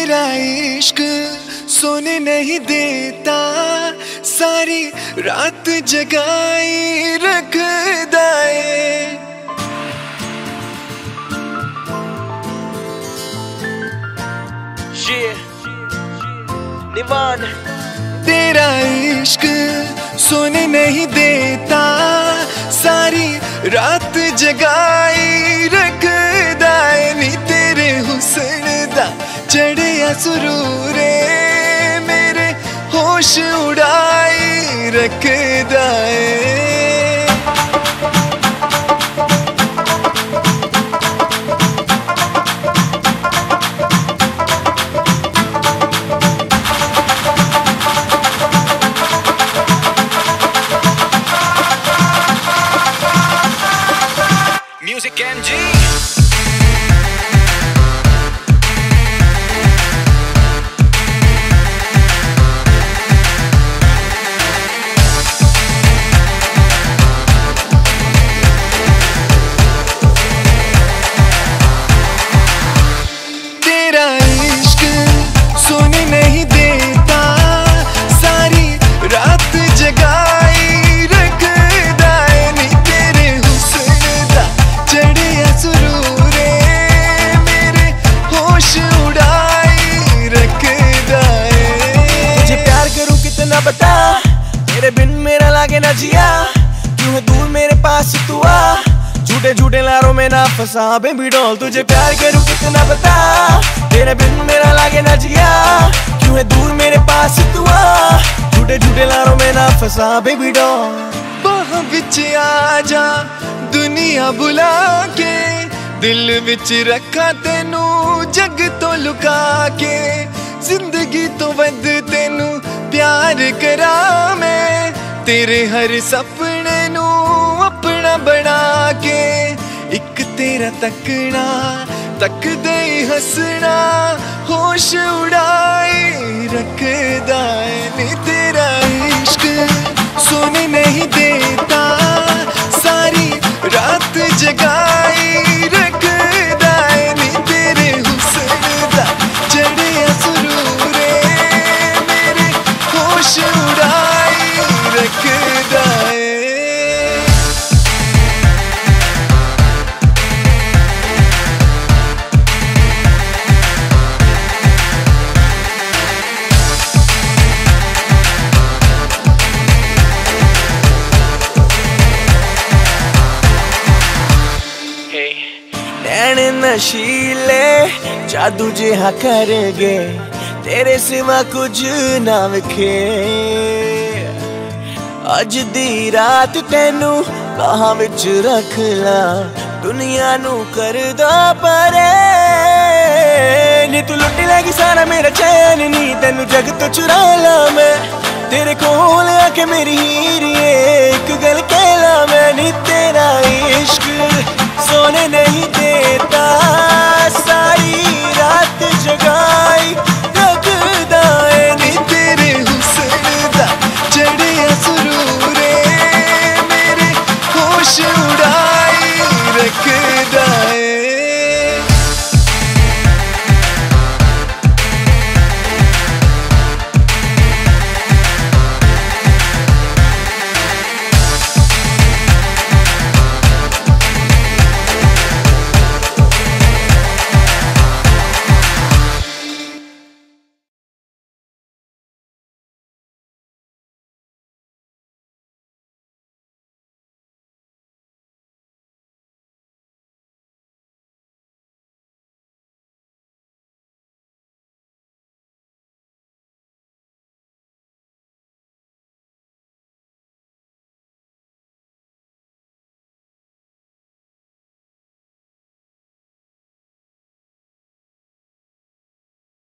तेरा इश्क सोने नहीं देता, सारी रात जगाई रखदा है। निवान तेरा इश्क सोने नहीं देता, सारी रात जगाई रखदा है। नी तेरे हुस्न दा चढ़िया सुरूरे मेरे होश उड़ाई रखदा है। Music MG तेरा इश्क सोने नहीं देता, सारी रात जगाई रखदा है। नी तेरे हुस्न दा चढ़िया सुरूरे मेरे होश उड़ाई रखदा है। तुझे प्यार करूं कितना बता, तेरे बिन मेरा लागे ना जिया। क्यों है दूर मेरे पास तू आ, झूठे झूठे लारों में ना फंसा बेबी डॉल। तुझे प्यार करूं कितना बता, तेरे बिन मेरा लागे ना जिया। क्यों है दूर मेरे पास तू आ, झूठे झूठे लारों में ना फंसा बेबी डॉल। बाह विच आ जा दुनिया बुला के, दिल विच रखा तेनू जग तो लुका के। जिंदगी तो वध तेनू प्यार करा मैं, तेरे हर सपने नू अपना बना के। एक तेरा तकना तकदे ही हंसना होश उड़ाई रखदा है। नी तेरा इश्क सोने नहीं देता, सारी रात जगाई रखदा है। नी तेरे हुस्न दा चढ़िया सुरूरे मेरे होश उड़ाई रखदा है। नैन नशीले जादू जिहा कर गए, तेरे सिवा कुछ ना विखे। अज दी रात तेनू बाहां विच रख ला, दुनिया नू करदा परे। नी तू लुट लेगी सारा मेरा चैन, नी तेनू जग तो चुरा ला मैं। तेरे कोल आके मेरी हीर